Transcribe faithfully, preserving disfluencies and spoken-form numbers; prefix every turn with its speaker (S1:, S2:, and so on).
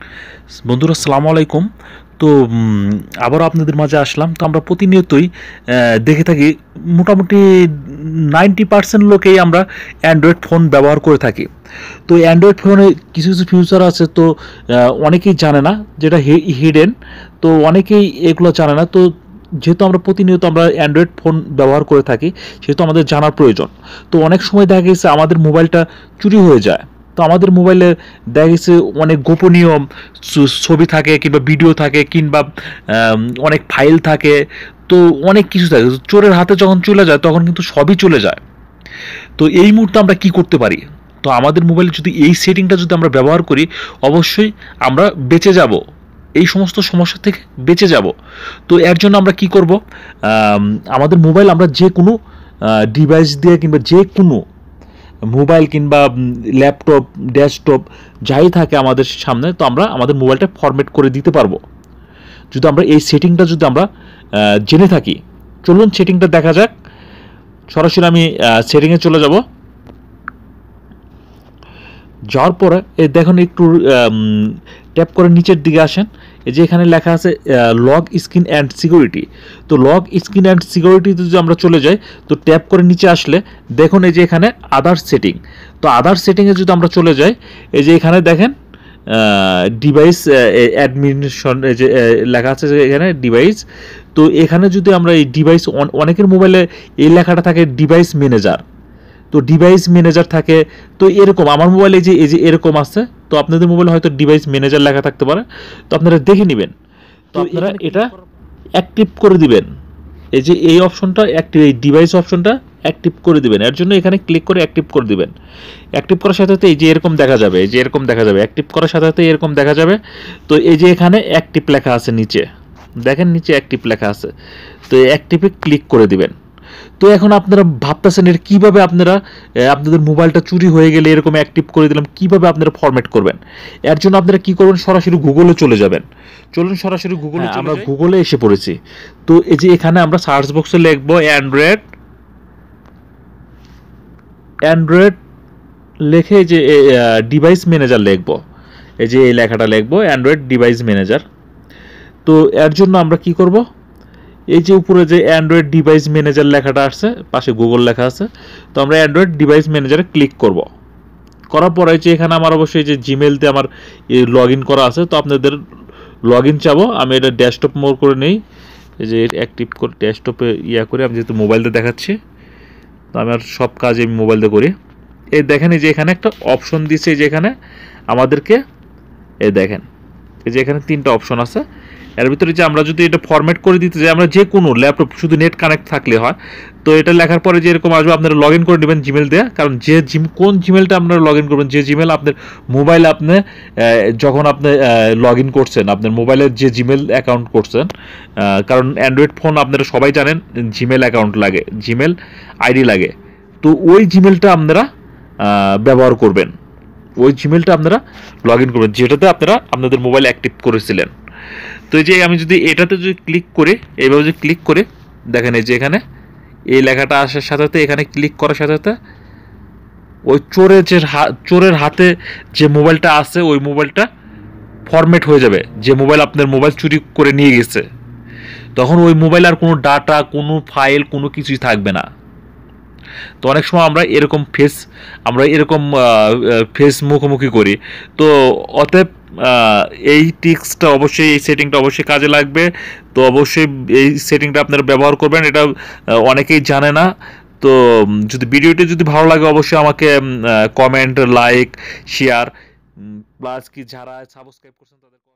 S1: বন্ধুরা আসসালামু আলাইকুম। তো উম, আবারও আপনাদের মাঝে আসলাম। তো আমরা প্রতিনিয়তই আহ, দেখে থাকি মোটামুটি নাইনটি পার্সেন্ট লোকেই আমরা অ্যান্ড্রয়েড ফোন ব্যবহার করে থাকি। তো অ্যান্ড্রয়েড ফোনে কিছু কিছু ফিউচার আছে, তো আহ, অনেকেই জানে না, যেটা হিডেন। তো অনেকেই এগুলো জানে না। তো যেহেতু আমরা প্রতিনিয়ত আমরা অ্যান্ড্রয়েড ফোন ব্যবহার করে থাকি, সেহেতু আমাদের জানার প্রয়োজন। তো অনেক সময় দেখা গেছে আমাদের মোবাইলটা চুরি হয়ে যায়। তো আমাদের মোবাইলে দেখা গেছে অনেক গোপনীয় ছ- ছবি থাকে, কিংবা ভিডিও থাকে, কিংবা আম, অনেক ফাইল থাকে। তো অনেক কিছু থাকে, চোরের হাতে যখন চলে যায় তখন কিন্তু সবই চলে যায়। তো এই মুহূর্তে আমরা কি করতে পারি? তো আমাদের মোবাইলে যদি এই সেটিংটা যদি আমরা ব্যবহার করি, অবশ্যই আমরা বেঁচে যাব, এই সমস্ত সমস্যা থেকে বেঁচে যাব। তো এর জন্য আমরা কি করব? আম, আমাদের মোবাইল আমরা যে কোনো ডিভাইস দিয়ে, কিংবা যে কোনো মোবাইল কিংবা ল্যাপটপ, ডেস্কটপ যাই থাকে আমাদের সামনে, তো আমরা আমাদের মোবাইলটা ফরম্যাট করে দিতে পারবো যদি আমরা এই সেটিংটা যদি আমরা আহ, জেনে থাকি। চলুন সেটিংটা দেখা যাক। সরাসরি আমি সেটিংয়ে চলে যাব। যাওয়ার পরে এই দেখুন, একটু ট্যাপ করে নিচের দিকে আসেন। এই যে এখানে লেখা আছে লগ স্ক্রিন অ্যান্ড সিকিউরিটি। তো লগ স্ক্রিন অ্যান্ড সিকিউরিটিতে যদি আমরা চলে যাই, তো ট্যাপ করে নিচে আসলে দেখুন এই যে এখানে আদার সেটিং। তো আদার সেটিংয়ে যদি আমরা চলে যাই, এই যে এখানে দেখেন ডিভাইস অ্যাডমিনিশন, এই যে আহ, লেখা আছে যে এখানে ডিভাইস। তো এখানে যদি আমরা এই ডিভাইস, অনেকের মোবাইলে এই লেখাটা থাকে ডিভাইস ম্যানেজার। তো ডিভাইস ম্যানেজার থাকে। তো এরকম আমার মোবাইলে যে এই যে এরকম আছে, তো আপনাদের মোবাইলে হয়তো ডিভাইস ম্যানেজার লেখা থাকতে পারে। তো আপনারা দেখে নেবেন। তো আপনারা এটা অ্যাক্টিভ করে দিবেন। এই যে এই অপশনটা অ্যাক্টিভ, এই ডিভাইস অপশনটা অ্যাক্টিভ করে দিবেন। এর জন্য এখানে ক্লিক করে অ্যাক্টিভ করে দিবেন। অ্যাক্টিভ করার সাথে সাথে এই যে এরকম দেখা যাবে, এই যে এরকম দেখা যাবে, অ্যাক্টিভ করার সাথে সাথে এরকম দেখা যাবে। তো এই যে এখানে অ্যাক্টিভ লেখা আছে নিচে, দেখেন নিচে অ্যাক্টিভ লেখা আছে। তো এই অ্যাক্টিভে ক্লিক করে দিবেন। তো এখন আপনারা ভাবতেছেন এর কীভাবে আপনারা আহ, আপনাদের মোবাইলটা চুরি হয়ে গেলে এরকম অ্যাক্টিভ করে দিলাম, কীভাবে আপনারা ফরম্যাট করবেন? এর জন্য আপনারা কী করবেন? সরাসরি গুগলে চলে যাবেন। চলুন সরাসরি গুগলে, আমরা গুগলে এসে পড়েছি। তো এই যে এখানে আমরা সার্চ বক্সে লিখবো অ্যান্ড্রয়েড, অ্যান্ড্রয়েড লেখে যে ডিভাইস ম্যানেজার লিখবো। এই যে এই লেখাটা লিখবো অ্যান্ড্রয়েড ডিভাইস ম্যানেজার। তো এর জন্য আমরা কি করব? এই যে উপরে যে অ্যান্ড্রয়েড ডিভাইস ম্যানেজার লেখাটা আসছে, পাশে গুগল লেখা আছে। তো আমরা অ্যান্ড্রয়েড ডিভাইস ম্যানেজারে ক্লিক করব। করার পরে যে এখানে আমার অবশ্যই যে জিমেলতে আমার লগ ইন করা আছে, তো আপনাদের লগ ইন চাবো। আমি এটা ডেস্কটপ মোড করে নেই। এই যে অ্যাক্টিভ করে ডেস্কটপে ইয়া করে, আমি যেহেতু মোবাইলতে দেখাচ্ছি, তো আমার সব কাজ আমি মোবাইলতে করি। এই দেখেন এই যে এখানে একটা অপশন দিয়েছে, এই যে এখানে আমাদেরকে, এই দেখেন এই যে এখানে তিনটা অপশন আছে। এর ভিতরে যে আমরা যদি এটা ফরম্যাট করে দিতে যাই, আমরা যে কোনো ল্যাপটপ শুধু নেট কানেক্ট থাকলে হয়। তো এটা লেখার পরে যে এরকম আসবে, আপনারা লগ ইন করে নেবেন জিমেল দেওয়া। কারণ যে জিম, কোন জিমেলটা আপনারা লগ ইন করবেন, যে জিমেল আপনার মোবাইলে আপনি যখন আপনি লগ ইন করছেন, আপনার মোবাইলের যে জিমেল অ্যাকাউন্ট করছেন, কারণ অ্যান্ড্রয়েড ফোন আপনারা সবাই জানেন জিমেল অ্যাকাউন্ট লাগে, জিমেল আইডি লাগে। তো ওই জিমেলটা আপনারা ব্যবহার করবেন, ওই জিমেলটা আপনারা লগ ইন করবেন যেটাতে আপনারা আপনাদের মোবাইল অ্যাক্টিভ করেছিলেন। তো এই যে আমি যদি এটাতে যদি ক্লিক করি, এইভাবে যদি ক্লিক করে দেখেন এই যে এখানে এই লেখাটা আসার সাথে সাথে, এখানে ক্লিক করার সাথে সাথে ওই চোরের যে চোরের হাতে যে মোবাইলটা আছে, ওই মোবাইলটা ফরম্যাট হয়ে যাবে। যে মোবাইল আপনার মোবাইল চুরি করে নিয়ে গেছে, তখন ওই মোবাইল আর কোনো ডাটা, কোনো ফাইল, কোনো কিছুই থাকবে না। তো অনেক সময় আমরা এরকম ফেস, আমরা এরকম ফেস মুখোমুখি করি। তো অতএব এই টিক্সটা অবশ্যই, এই সেটিংটা অবশ্যই কাজে লাগবে। তো অবশ্যই এই সেটিংটা আপনারা ব্যবহার করবেন। এটা অনেকেই জানে না। তো যদি ভিডিওটি যদি ভালো লাগে, অবশ্যই আমাকে কমেন্ট, লাইক, শেয়ার, প্লাস কি যারা সাবস্ক্রাইব করছেন তাদের